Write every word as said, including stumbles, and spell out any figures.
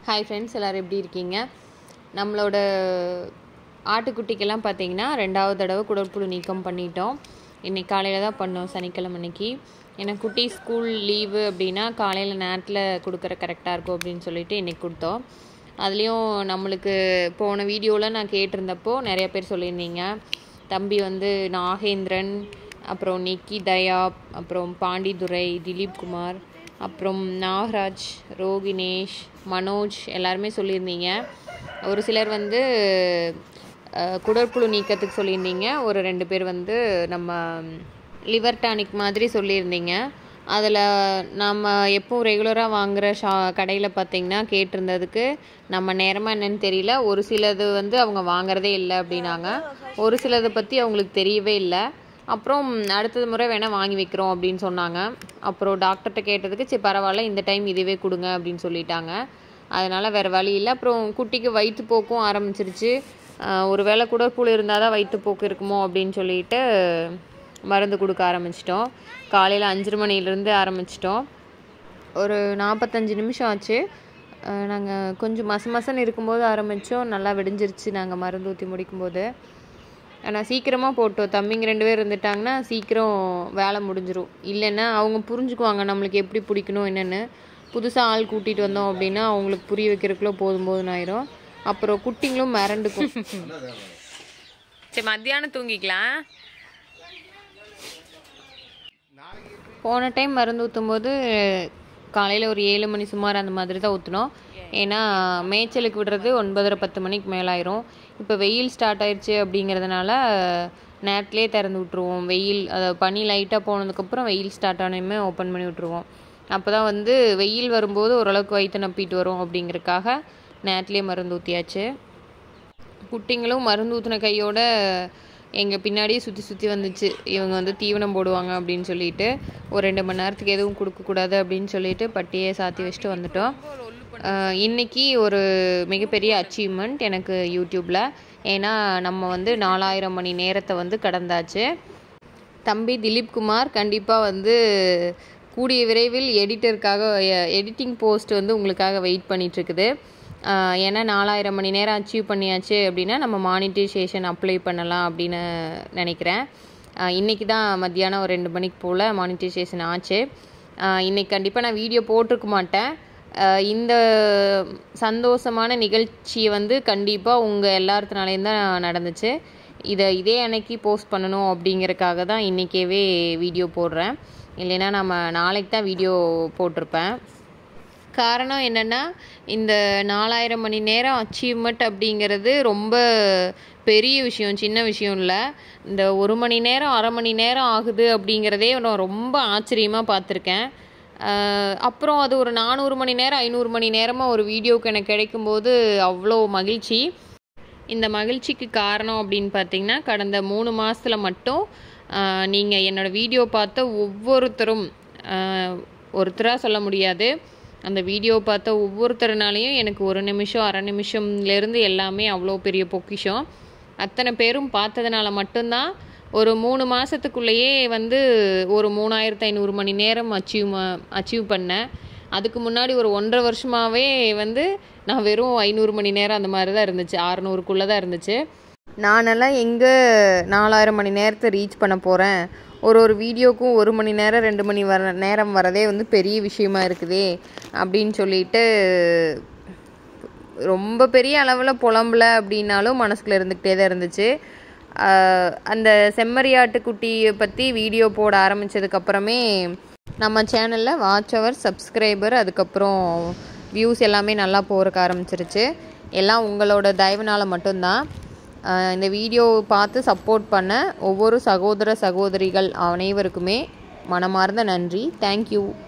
Hi friends, எல்லோரும் எப்படி இருக்கீங்க? நம்மளோட ஆட்டுக்குட்டிக்கெல்லாம் பார்த்தீங்கன்னா ரெண்டாவது தடவை குடற்புழு நீக்கம் பண்ணிட்டோம். இன்றைக்கி காலையில் தான் பண்ணோம், சனிக்கிழமை அன்னைக்கு. ஏன்னா குட்டி ஸ்கூல் லீவு அப்படின்னா காலையில் நேரத்தில் கொடுக்குற கரெக்டாக இருக்கும் அப்படின்னு சொல்லிட்டு இன்றைக்கி கொடுத்தோம். அதுலேயும் நம்மளுக்கு போன வீடியோவில் நான் கேட்டிருந்தப்போ நிறைய பேர் சொல்லியிருந்தீங்க, தம்பி வந்து நாகேந்திரன், அப்புறம் நிக்கி தயா, அப்புறம் பாண்டிதுரை, திலீப் குமார், அப்புறம் நாகராஜ், ரோகினேஷ், மனோஜ் எல்லாருமே சொல்லியிருந்தீங்க. ஒரு சிலர் வந்து குடற்புழு நீக்கத்துக்கு சொல்லியிருந்தீங்க. ஒரு ரெண்டு பேர் வந்து நம்ம லிவர் டானிக் மாதிரி சொல்லியிருந்தீங்க. அதில் நம்ம எப்போவும் ரெகுலராக வாங்குகிற ஷா கடையில் பார்த்திங்கன்னா கேட்டிருந்ததுக்கு நம்ம நேரமாக என்னன்னு தெரியல, ஒரு சிலது வந்து அவங்க வாங்குறதே இல்லை அப்படின்னாங்க. ஒரு சிலதை பற்றி அவங்களுக்கு தெரியவே இல்லை. அப்புறம் அடுத்தது முறை வேணால் வாங்கி வைக்கிறோம் அப்படின்னு சொன்னாங்க. அப்புறம் டாக்டர்கிட்ட கேட்டதுக்கு சரி பரவாயில்ல, இந்த டைம் இதுவே கொடுங்க அப்படின்னு சொல்லிட்டாங்க. அதனால் வேறு வழி இல்லை. அப்புறம் குட்டிக்கு வயிற்றுப்போக்கும் ஆரம்பிச்சிருச்சு. ஒரு வேளை குடற்புழு இருந்தால் தான் வயிற்றுப்போக்கு இருக்குமோ அப்படின்னு சொல்லிட்டு மருந்து கொடுக்க ஆரம்பிச்சிட்டோம். காலையில் அஞ்சரை மணிலேருந்து ஆரம்பிச்சிட்டோம். ஒரு நாற்பத்தஞ்சு நிமிஷம் ஆச்சு. நாங்கள் கொஞ்சம் மச மசன்னு இருக்கும்போது ஆரம்பித்தோம். நல்லா விடிஞ்சிருச்சு நாங்கள் மருந்து ஊற்றி முடிக்கும்போது. ஆனால் சீக்கிரமாக போட்டோம். தம்பிங்க ரெண்டு பேர் இருந்துட்டாங்கன்னா சீக்கிரம் வேலை முடிஞ்சிடும். இல்லைன்னா அவங்க புரிஞ்சுக்குவாங்க நம்மளுக்கு எப்படி பிடிக்கணும் என்னென்னு. புதுசாக ஆள் கூட்டிகிட்டு வந்தோம் அப்படின்னா அவங்களுக்கு புரிய வைக்கிறதுக்குள்ளே போதும் போதுன்னு ஆயிரும். அப்புறம் குட்டிங்களும் மிரண்டுக்கும். சரி, மத்தியானம் தூங்கிக்கலாம். போன டைம் மருந்து ஊற்றும் போது காலையில் ஒரு ஏழு மணி சுமார் அந்த மாதிரி தான் ஊற்றினோம். ஏன்னா மேய்ச்சலுக்கு விடுறது ஒன்பதரை பத்து மணிக்கு மேலாயிரும். இப்போ வெயில் ஸ்டார்ட் ஆயிடுச்சு அப்படிங்கிறதுனால நேரத்துலேயே திறந்து விட்ருவோம். வெயில் அதை பனி லைட்டாக போனதுக்கப்புறம் வெயில் ஸ்டார்ட் ஆனதுமே ஓப்பன் பண்ணி விட்ருவோம். அப்போ தான் வந்து வெயில் வரும்போது ஓரளவுக்கு வயிற்று நப்பிட்டு வரும் அப்படிங்கிறதுக்காக நேரத்துலேயே மருந்து ஊற்றியாச்சு. குட்டிங்களும் மருந்து ஊற்றின கையோட எங்கள் பின்னாடியே சுற்றி சுற்றி வந்துச்சு. இவங்க வந்து தீவனம் போடுவாங்க அப்படின்னு சொல்லிட்டு ஒரு ரெண்டு மணி நேரத்துக்கு எதுவும் கொடுக்கக்கூடாது அப்படின்னு சொல்லிட்டு பட்டியே சாத்தி வச்சுட்டு வந்துட்டோம். இன்றைக்கி ஒரு மிகப்பெரிய அச்சீவ்மெண்ட் எனக்கு யூடியூப்பில். ஏன்னா நம்ம வந்து நாலாயிரம் மணி நேரத்தை வந்து கடந்தாச்சு. தம்பி திலீப் குமார் கண்டிப்பாக வந்து கூடிய விரைவில் எடிட்டருக்காக எடிட்டிங் போஸ்ட் வந்து உங்களுக்காக வெயிட் பண்ணிகிட்ருக்குது. ஏன்னா நாலாயிரம் மணி நேரம் அச்சீவ் பண்ணியாச்சு அப்படின்னா நம்ம மானிட்டைசேஷன் அப்ளை பண்ணலாம் அப்படின்னு நினைக்கிறேன். இன்றைக்கி தான் மத்தியானம் ஒரு ரெண்டு மணிக்கு போல் மானிட்டைசேஷன் ஆச்சு. இன்றைக்கி கண்டிப்பாக நான் வீடியோ போட்டிருக்க மாட்டேன். இந்த சந்தோஷமான நிகழ்ச்சியை வந்து கண்டிப்பாக உங்கள் எல்லாத்துனாலேயும் தான் நடந்துச்சு. இதை இதே அன்னைக்கு போஸ்ட் பண்ணணும் அப்படிங்கிறதுக்காக தான் இன்றைக்கேவே வீடியோ போடுறேன். இல்லைன்னா நம்ம நாளைக்கு தான் வீடியோ போட்டிருப்பேன். காரணம் என்னென்னா, இந்த நாலாயிரம் மணி நேரம் அச்சீவ்மெண்ட் அப்படிங்கிறது ரொம்ப பெரிய விஷயம், சின்ன விஷயம் இல்லை. இந்த ஒரு மணி நேரம் அரை மணி நேரம் ஆகுது அப்படிங்கிறதே நான் ரொம்ப ஆச்சரியமாக பார்த்துருக்கேன். அப்புறம் அது ஒரு நானூறு மணி நேரம் ஐநூறு மணி நேரமாக ஒரு வீடியோவுக்கு எனக்கு கிடைக்கும்போது அவ்வளோ மகிழ்ச்சி. இந்த மகிழ்ச்சிக்கு காரணம் அப்படின்னு பார்த்திங்கன்னா, கடந்த மூணு மாதத்தில் மட்டும் நீங்கள் என்னோடய வீடியோ பார்த்த ஒவ்வொருத்தரும், ஒருத்தராக சொல்ல முடியாது, அந்த வீடியோ பார்த்த ஒவ்வொருத்தருனாலையும் எனக்கு ஒரு நிமிஷம் அரை நிமிஷம்லேருந்து எல்லாமே அவ்வளோ பெரிய பொக்கிஷம். அத்தனை பேரும் பார்த்ததுனால மட்டும்தான் ஒரு மூணு மாதத்துக்குள்ளேயே வந்து ஒரு மூணாயிரத்து ஐநூறு மணி நேரம் அச்சீவ் அச்சீவ் பண்ணேன். அதுக்கு முன்னாடி ஒரு ஒன்றரை வருஷமாகவே வந்து நான் வெறும் ஐநூறு மணி நேரம் அந்த மாதிரி தான் இருந்துச்சு, அறநூறுக்குள்ளே தான் இருந்துச்சு. நானெல்லாம் எங்கே நாலாயிரம் மணி நேரத்தை ரீச் பண்ண போகிறேன், ஒரு ஒரு வீடியோக்கும் ஒரு மணி நேரம் ரெண்டு மணி வர நேரம் வரதே வந்து பெரிய விஷயமா இருக்குதே அப்படின்னு சொல்லிட்டு ரொம்ப பெரிய அளவில் புலம்பல அப்படின்னாலும் மனசுக்குள்ள இருந்துக்கிட்டே தான் இருந்துச்சு. அந்த செம்மறியாட்டுக்குட்டியை பற்றி வீடியோ போட ஆரம்பித்ததுக்கப்புறமே நம்ம சேனலில் வாட்ச் அவர், சப்ஸ்கிரைபர், அதுக்கப்புறம் வியூஸ் எல்லாமே நல்லா போகிறக்க ஆரம்பிச்சிருச்சு. எல்லாம் உங்களோட தயவுனால் மட்டும்தான். இந்த வீடியோ பார்த்து சப்போர்ட் பண்ண ஒவ்வொரு சகோதர சகோதரிகள் அனைவருக்குமே மனமார்ந்த நன்றி. தேங்க்யூ.